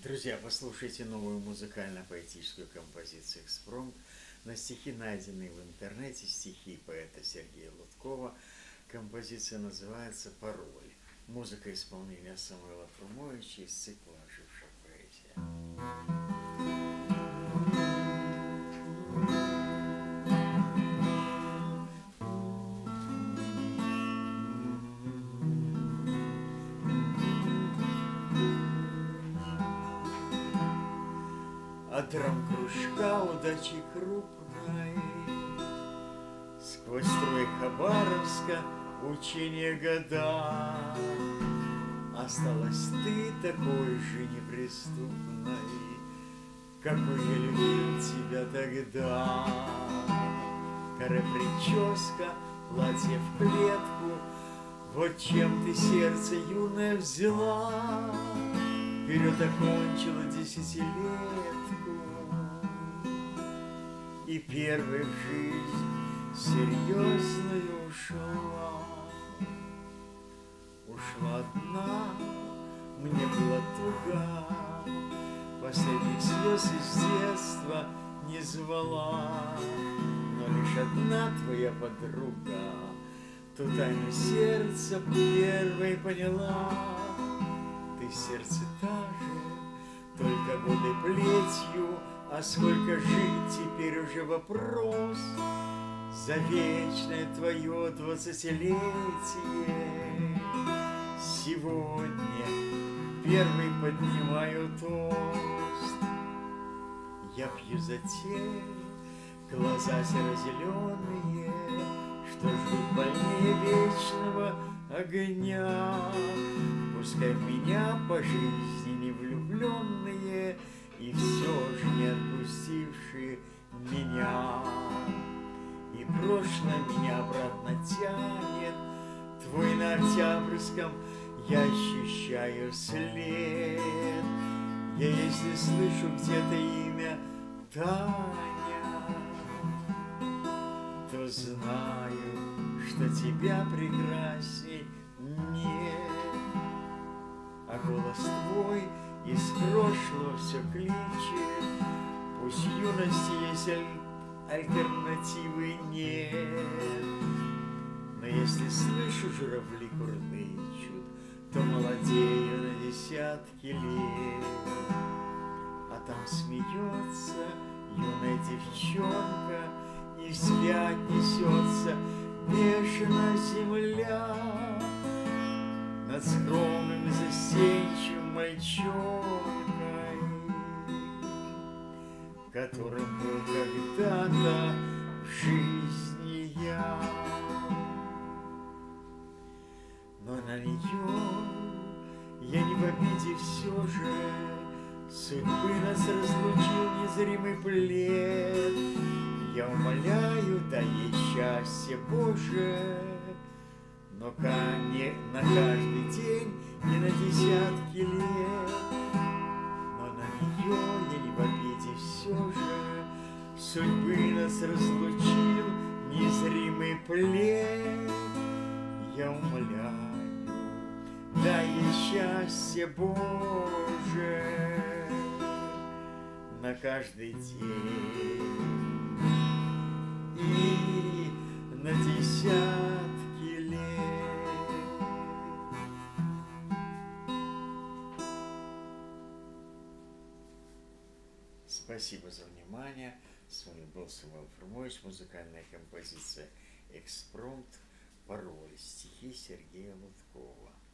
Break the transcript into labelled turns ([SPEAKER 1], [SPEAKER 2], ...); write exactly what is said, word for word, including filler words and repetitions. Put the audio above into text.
[SPEAKER 1] Друзья, послушайте новую музыкально-поэтическую композицию «Экспромт» на стихи, найденные в интернете, стихи поэта Сергея Луткова. Композиция называется «Пароль». Музыка исполнения Самуила Фрумовича из цикла «Ожившая поэзия». От драм-кружка удачи крупной сквозь струи Хабаровска учения года осталась ты такой же неприступной, какой я любил тебя тогда. Каре прическа, платье в клетку, вот чем ты сердце юное взяла. Вперед окончила десятилетку и первой в жизнь серьезную ушла. Ушла одна, мне было туго, последних слез из детства не звала. Но лишь одна твоя подруга ту тайну сердца первой поняла. Ты сердце та же, только годы плетью, а сколько жить теперь уже вопрос. За вечное твое двадцатилетие сегодня первый поднимаю тост. Я пью за те глаза серо-зеленые, что ждут больнее вечного огня. Пускай в меня по жизни не влюбленные и все же не отпустившие меня. И прошлое меня обратно тянет, твой на Октябрьском я ощущаю след. Я если слышу где-то имя Таня, то знаю, что тебя прекрасней нет. А голос твой из прошлого все кличет, пусть в юности есть аль альтернативы нет. Но если слышу, журавли курлычут, то молодею на десятки лет. А там смеется юная девчонка, и вслед несется бешеная земля над скромным и застенчивым мальчонкой, которым был когда-то в жизни я. Но на нее я не в обиде все же, судьбы нас разлучил незримый плед. Я умоляю, дай ей счастье, Боже, но не на каждый день, не на десятки лет. Но на нее я не в обиде все же, судьбы нас разлучил незримый плед. Я умоляю, дай ей счастье, Боже, на каждый день и на десятки лет. Спасибо за внимание. С вами был Самуил Фрумович, музыкальная композиция «Экспромт», «Пароль», стихи Сергея Луткова.